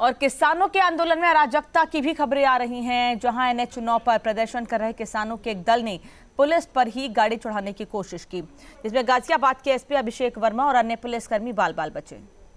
और किसानों के आंदोलन में अराजकता की भी खबरें आ रही हैं, जहां NH9 पर प्रदर्शन कर रहे किसानों के एक दल ने पुलिस पर ही गाड़ी चढ़ाने की कोशिश की, जिसमें गाजियाबाद के SP अभिषेक वर्मा और अन्य पुलिसकर्मी बाल बाल बचे।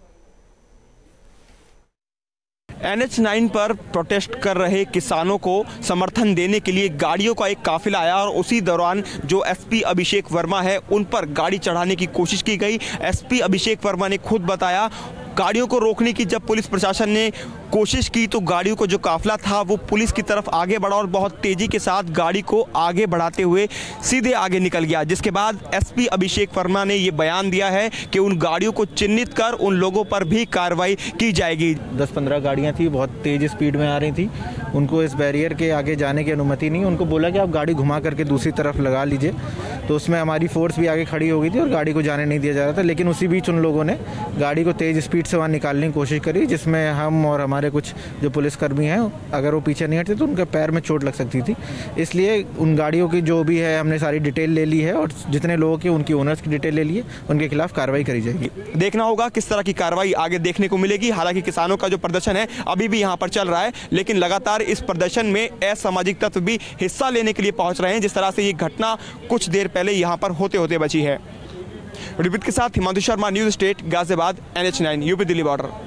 NH9 पर प्रोटेस्ट कर रहे किसानों को समर्थन देने के लिए गाड़ियों का एक काफिला आया और उसी दौरान जो SP अभिषेक वर्मा है उन पर गाड़ी चढ़ाने की कोशिश की गई। SP अभिषेक वर्मा ने खुद बताया, गाड़ियों को रोकने की जब पुलिस प्रशासन ने कोशिश की तो गाड़ियों को जो काफिला था वो पुलिस की तरफ आगे बढ़ा और बहुत तेजी के साथ गाड़ी को आगे बढ़ाते हुए सीधे आगे निकल गया, जिसके बाद SP अभिषेक वर्मा ने ये बयान दिया है कि उन गाड़ियों को चिन्हित कर उन लोगों पर भी कार्रवाई की जाएगी। 10-15 गाड़ियां थी, बहुत तेज स्पीड में आ रही थी, उनको इस बैरियर के आगे जाने की अनुमति नहीं। उनको बोला कि आप गाड़ी घुमा करके दूसरी तरफ लगा लीजिए, तो उसमें हमारी फोर्स भी आगे खड़ी हो गई थी और गाड़ी को जाने नहीं दिया जा रहा था। लेकिन उसी बीच उन लोगों ने गाड़ी को तेज स्पीड से वहाँ निकालने की कोशिश करी, जिसमें हम और हमारे कुछ जो पुलिसकर्मी हैं, अगर वो पीछे नहीं हटते तो उनके पैर में चोट लग सकती थी। इसलिए उन गाड़ियों की जो भी है हमने सारी डिटेल ले ली है और जितने लोगों की उनकी ओनर्स की डिटेल ले ली है, उनके खिलाफ कार्रवाई करी जाएगी। देखना होगा किस तरह की कार्रवाई आगे देखने को मिलेगी। हालांकि किसानों का जो प्रदर्शन है अभी भी यहाँ पर चल रहा है, लेकिन लगातार इस प्रदर्शन में असामाजिक तत्व भी हिस्सा लेने के लिए पहुंच रहे हैं, जिस तरह से ये घटना कुछ देर पहले यहाँ पर होते होते बची है। रिपोर्ट के साथ Himanshu Sharma, news state, Ghaziabad, NH9 UP Delhi border.